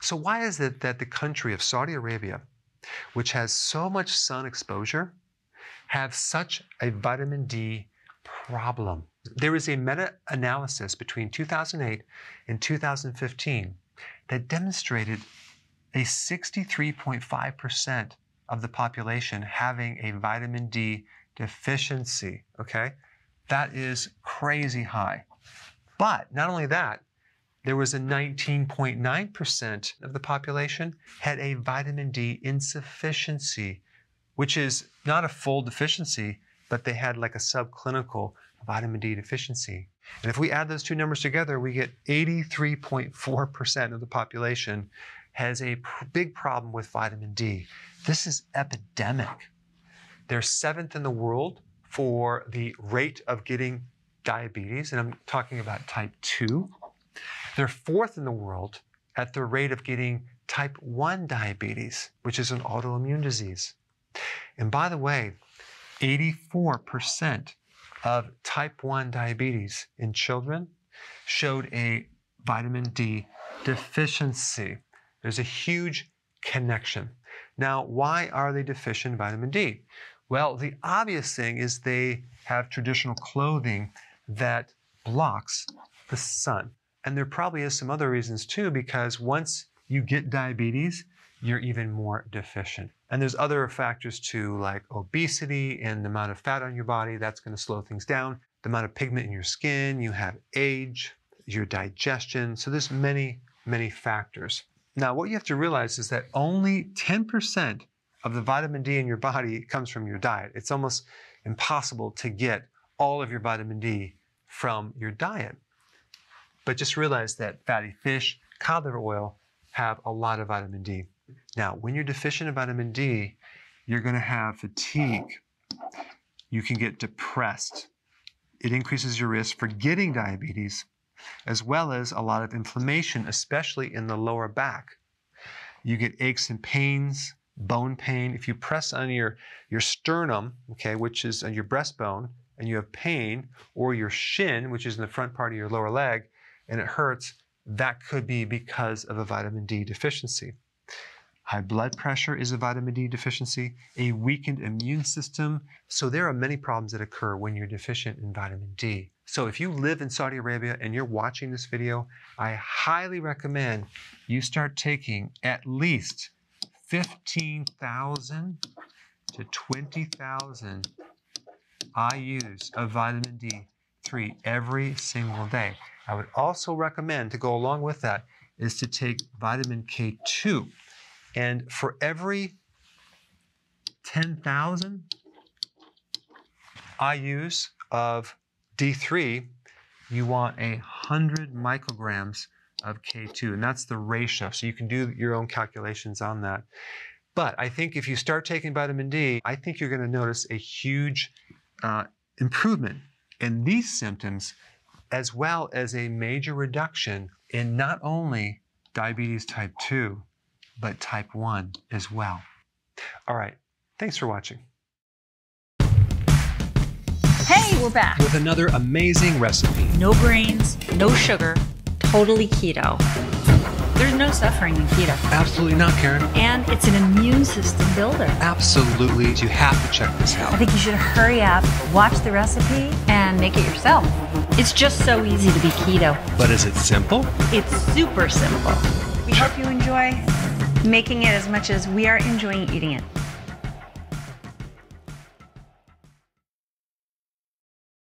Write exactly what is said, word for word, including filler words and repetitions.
So why is it that the country of Saudi Arabia, which has so much sun exposure, have such a vitamin D problem? There is a meta-analysis between two thousand eight and two thousand fifteen that demonstrated a sixty-three point five percent of the population having a vitamin D deficiency, okay? That is crazy high. But not only that, there was a nineteen point nine percent of the population had a vitamin D insufficiency, which is not a full deficiency, but they had like a subclinical vitamin D deficiency. And if we add those two numbers together, we get eighty-three point four percent of the population has a pr- big problem with vitamin D. This is epidemic. They're seventh in the world for the rate of getting diabetes, and I'm talking about type two. They're fourth in the world at the rate of getting type one diabetes, which is an autoimmune disease. And by the way, eighty-four percent of type one diabetes in children showed a vitamin D deficiency. There's a huge connection. Now, why are they deficient in vitamin D? Well, the obvious thing is they have traditional clothing that blocks the sun. And there probably is some other reasons too, because once you get diabetes, you're even more deficient. And there's other factors too, like obesity and the amount of fat on your body. That's going to slow things down. The amount of pigment in your skin, you have age, your digestion. So there's many, many factors. Now, what you have to realize is that only ten percent of the vitamin D in your body comes from your diet. It's almost impossible to get all of your vitamin D from your diet. But just realize that fatty fish, cod liver oil have a lot of vitamin D. Now, when you're deficient in vitamin D, you're going to have fatigue. You can get depressed. It increases your risk for getting diabetes, as well as a lot of inflammation, especially in the lower back. You get aches and pains, bone pain. If you press on your, your sternum, okay, which is on your breastbone, and you have pain, or your shin, which is in the front part of your lower leg, and it hurts, that could be because of a vitamin D deficiency. High blood pressure is a vitamin D deficiency, a weakened immune system. So there are many problems that occur when you're deficient in vitamin D. So if you live in Saudi Arabia and you're watching this video, I highly recommend you start taking at least fifteen thousand to twenty thousand I U's of vitamin D three every single day. I would also recommend, to go along with that, is to take vitamin K two. And for every ten thousand I U's of D three, you want a one hundred micrograms of K two, and that's the ratio. So you can do your own calculations on that. But I think if you start taking vitamin D, I think you're going to notice a huge uh, improvement in these symptoms, as well as a major reduction in not only diabetes type two, but type one as well. All right, thanks for watching. Hey, we're back. With another amazing recipe. No grains, no sugar, totally keto. There's no suffering in keto. Absolutely not, Karen. And it's an immune system builder. Absolutely, you have to check this out. I think you should hurry up, watch the recipe, and make it yourself. It's just so easy to be keto. But is it simple? It's super simple. We hope you enjoy making it as much as we are enjoying eating it.